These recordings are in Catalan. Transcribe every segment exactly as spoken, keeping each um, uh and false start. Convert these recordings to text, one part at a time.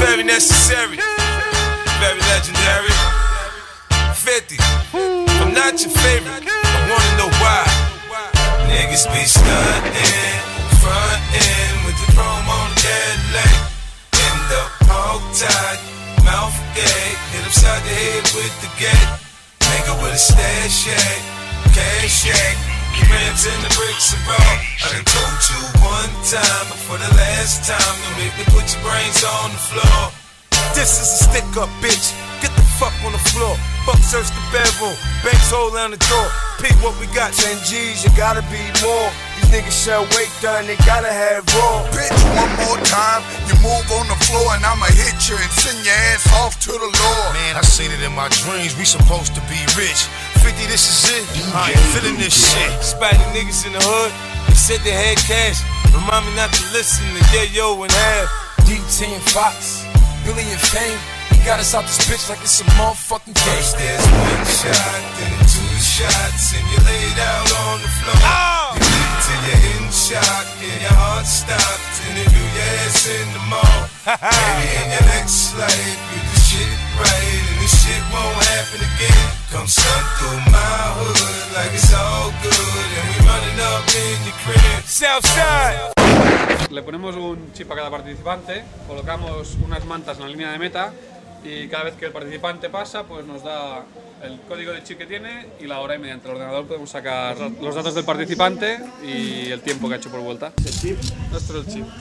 very necessary, very legendary. fifty, I'm not your favorite, I wanna know why. Niggas be stuntin', frontin' with the chrome on the Cadillac. In the hog tie, mouth gay, hit upside the head with the gate. Nigga with a stash shack, cash shack, grams in the bricks of raw. I done told you one time, but for the last time, don't make me put your brains on the floor. This is a stick up, bitch. Get the fuck on the floor. Fuck search the bedroom. Banks hole down the door. Pick what we got. ten G's, you gotta be more. These niggas sell weight done, they gotta have raw. Bitch, one more time, you move on the floor and I'ma hit you and send your ass off to the Lord. Man, I seen it in my dreams, we supposed to be rich. fifty, this is it, I ain't feeling this shit. Spotty niggas in the hood, they said they had cash. Remind me not to listen to Yayo and Half. D T and Fox, Billy and Fame. Got us out this bitch like it's a motherfucking game. First there's one shot, then two shots, and you laid out on the floor. Oh! You live till you're in shock, and your heart stops, and if you your ass in the mall. Maybe in your next life, you do shit right, and this shit won't happen again. Come stunt through my hood like it's all good, and we running up in your crib. Southside. Le ponemos un chip a cada participante, colocamos unas mantas en la línea de meta y cada vez que el participante pasa, pues nos da el código de chip que tiene y la hora, y mediante el ordenador podemos sacar los datos del participante y el tiempo que ha hecho por vuelta. ¿El chip? Nuestro el chip.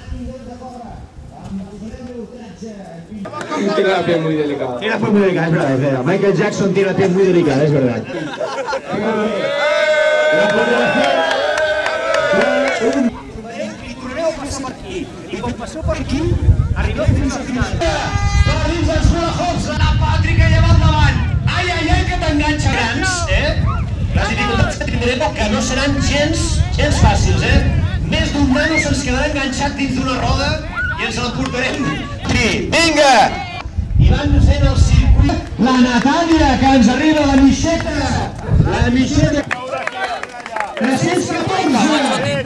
Tiene la piel muy delicada. Tiene la piel muy delicada, es verdad, es verdad. Michael Jackson tiene la piel muy delicada, es verdad. I tornareu a passar per aquí. I quan passeu per aquí, arribeu fins al final. Dins els Hoops, la Pàtrica lleva al davant. Ai, ai, ai, que t'enganxa grans, eh? Les dificultats que tindrem que no seran gens, gens fàcils, eh? Més d'un nano se'ns quedarà enganxat dins d'una roda i ens l'emportarem. Vinga! I van fent el circuit. La Natàlia, que ens arriba la Mixeta. La Mixeta. tres-cents catorze.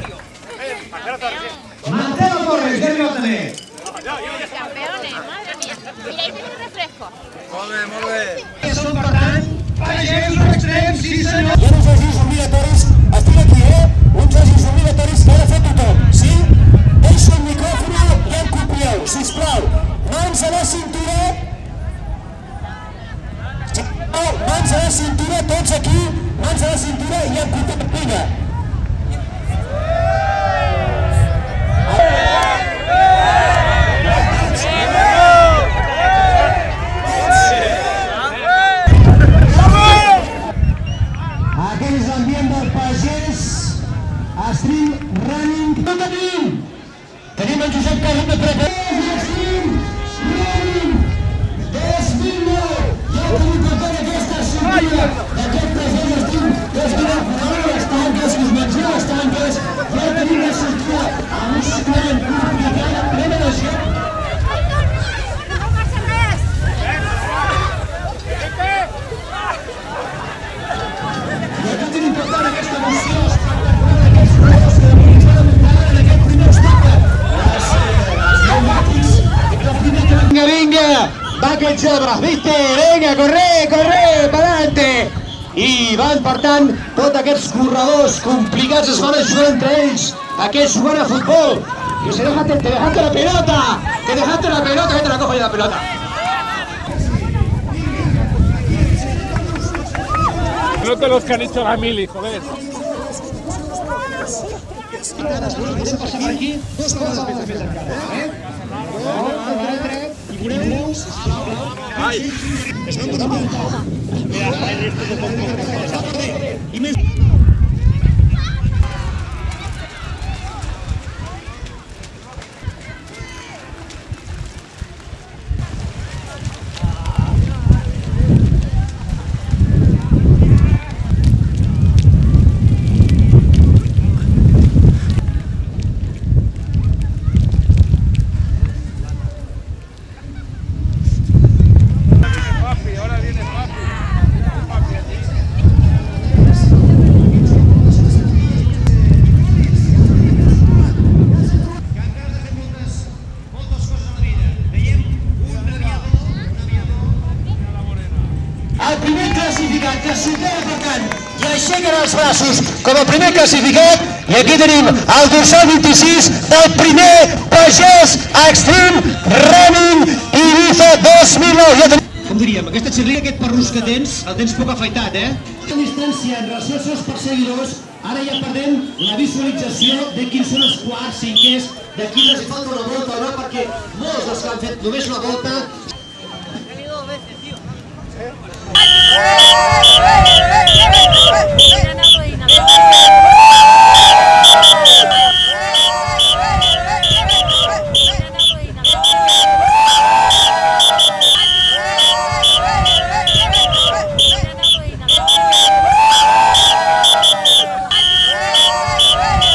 Marcelo Torres, que arriba també. Campeones, madre mía. Mira, ahí tiene un refresco. Molt bé, molt bé. Són, per tant, pagesos extrems, sí senyor. Hi ha uns ajuts obligatoris, estic aquí, eh? Uns ajuts obligatoris que ha de fer tothom, sí? Deixo el micròfon i em copieu, sisplau. Mans a la cintura. Oh, mans a la cintura, tots aquí. Mans a la cintura i em copieu. Vinga. Aquest és l'ambient del pagès Stream Running. No tenim! Tenim en Josep Carles de Preparés Stream Running dos mil nou. Ja tenim per tant aquesta sortida d'aquest present Stream dos mil nou. Les tanques, les menjars, les tanques. Ja tenim la sortida amb un suplement complicat, plena de gent. Venga, venga, va aquest Gebra, viste, venga, corre, corre, para adelante. I van, per tant, tots aquests corredors complicats es van ajudar entre ells, aquests jugant a futbol. Que se dejaste, te dejaste la pelota, te dejaste la pelota, que te la cojo yo la pelota. Note los que han hecho la mili, joder. Podem passar per aquí, dos coses més més encara, eh? I voleu... Ai! És que no mira, esto de poco. I més... Papi, ahora viene papi. Papi aquí. cinquè atacant i aixequen els braços com a primer classificat. I aquí tenim el dorsal vint-i-sis del primer Pagès Extreme Running Ibiza dos mil nou. Com diríem, aquesta xirria, aquest perrús que tens, el tens poc afaitat, eh? La distància en relació als seus perseguidors, ara ja perdem la visualització de quins són els quarts, cinquers, de quins els falta una volta o no, perquè molts dels que han fet només una volta...